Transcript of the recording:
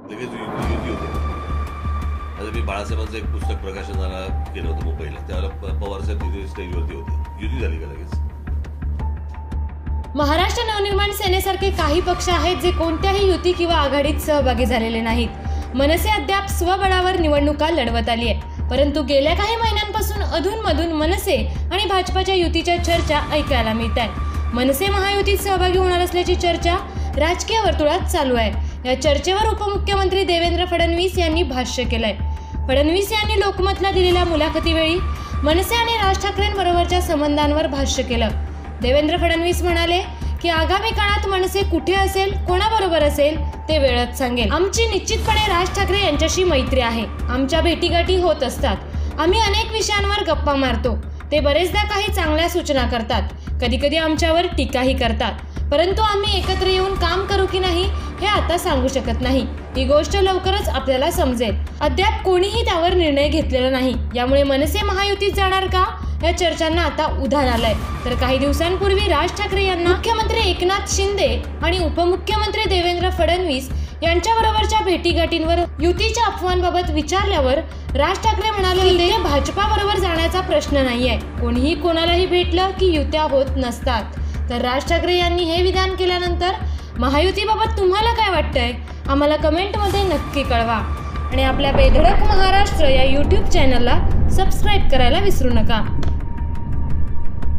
लगेच युती होते. आता मी बाळासाहेबांचं एक पुस्तक प्रकाशनाला केलं होतं मुंबईला, त्यावेळेला पवारसाहेब तिथे स्टेजवरती होते. युती झाली का लगेच? महाराष्ट्र नवनिर्माण सेनेसारखे काही पक्ष आहेत जे कोणत्याही युती किंवा आघाडीत सहभागी झालेले नाहीत. मनसे अद्याप स्वबळावर निवडणुका लढवत आली आहे, परंतु गेल्या काही महिन्यांपासून अधूनमधून मनसे आणि भाजपाच्या युतीच्या चर्चा ऐकायला मिळत आहे. मनसे महायुतीत सहभागी होणार असल्याची चर्चा राजकीय वर्तुळात चालू आहे. या चर्चेवर उपमुख्यमंत्री देवेंद्र फडणवीस यांनी भाष्य केलंय. फडणवीस यांनी लोकमतला दिलेल्या मुलाखतीवेळी मनसे आणि राज ठाकरेंबरोबरच्या संबंधांवर भाष्य केलं. देवेंद्र फडणवीस म्हणाले की आगामी काळात मनसे कुठे असेल, कोणाबरोबर असेल ते वेळच सांगेल. आमची निश्चितपणे राज ठाकरे यांच्याशी मैत्री आहे. आमच्या भेटीगाठी होत असतात. आम्ही अनेक विषयांवर गप्पा मारतो. ते बरेचदा काही चांगल्या सूचना करतात, कधी कधी आमच्यावर टीकाही करतात, परंतु आम्ही एकत्र येऊन काम करू की नाही हे आता सांगू शकत नाही. ही गोष्ट लवकरच आपल्याला समजेल. अद्याप कोणीही त्यावर निर्णय घेतलेला नाही. यामुळे मनसे महायुतीत जाणार का या चर्चांना आता उधाण आलंय. तर काही दिवसांपूर्वी राज ठाकरे यांना मुख्यमंत्री एकनाथ शिंदे आणि उपमुख्यमंत्री देवेंद्र फडणवीस यांच्याबरोबरच्या भेटीगाठींवर युतीच्या अफवांबाबत विचारल्यावर राज ठाकरे म्हणाले की भाजपाबरोबर जाण्याचा प्रश्न नाहीये. कोणीही कोणालाही भेटलं की युत्या होत नसतात. तर राज ठाकरे यांनी हे विधान केल्यानंतर महायुतीबाबत तुम्हाला काय वाटतंय आम्हाला कमेंटमध्ये नक्की कळवा. आणि आपल्या बेधडक महाराष्ट्र या यूट्यूब चॅनलला सबस्क्राईब करायला विसरू नका.